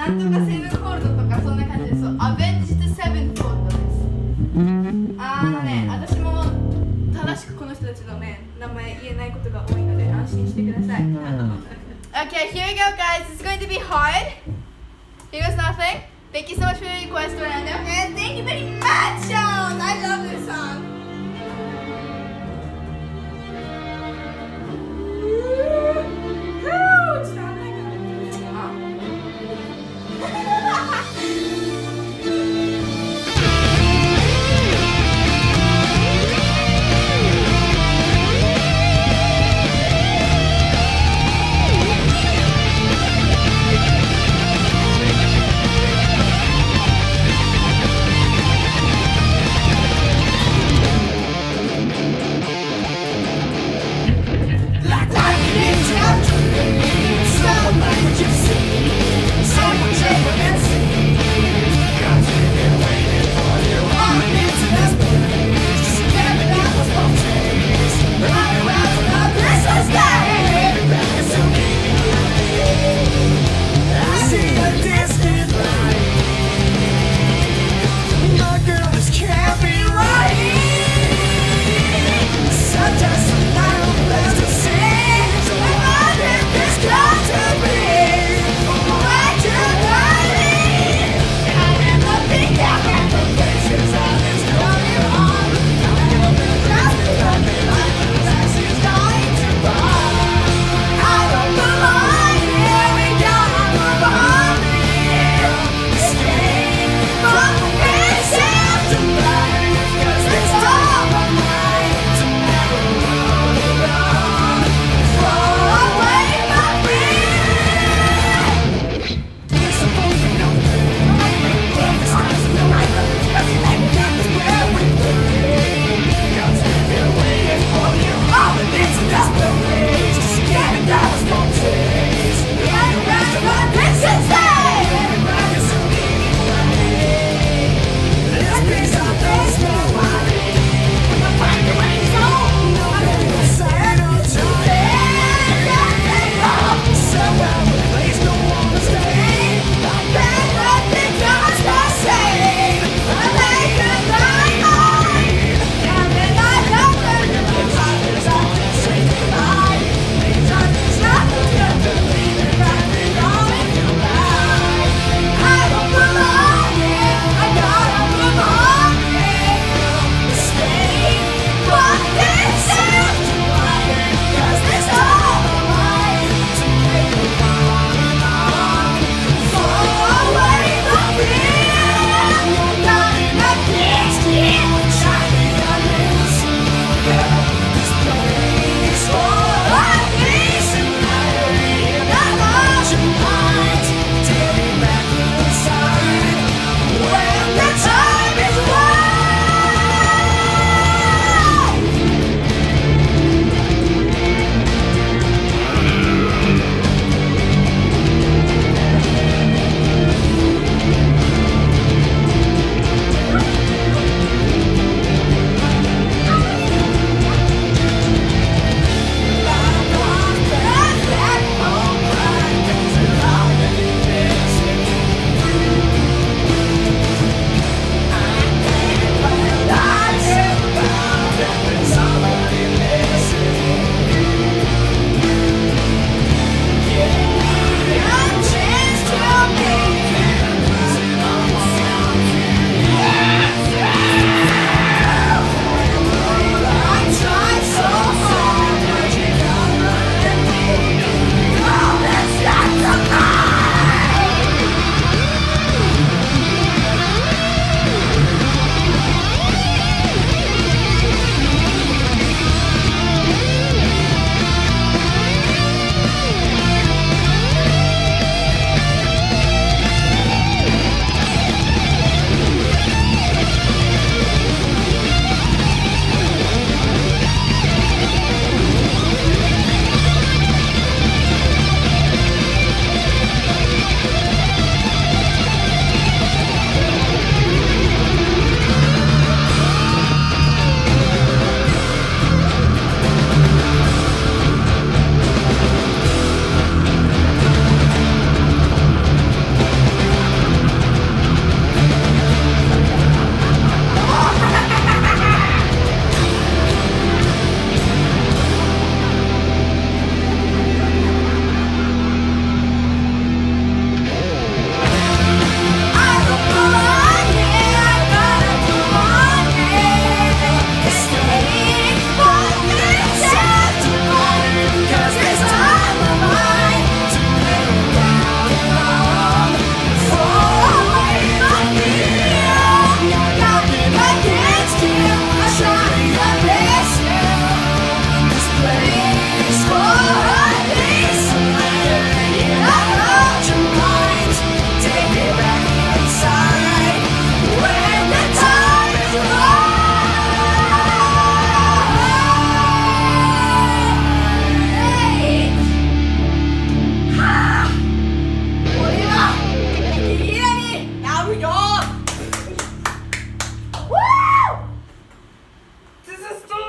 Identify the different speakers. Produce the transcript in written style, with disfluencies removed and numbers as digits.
Speaker 1: なんとかセブンフォールドとかそんな感じです。そう、アベンジドセブンフォールドです。私も正しくこの人たちのね、名前言えないことが多いので安心してください。Okay, here we go, guys. It's going to be hard. Here goes nothing. Thank you so much for your request, Orlando. And thank you very much, Sean. I love this song.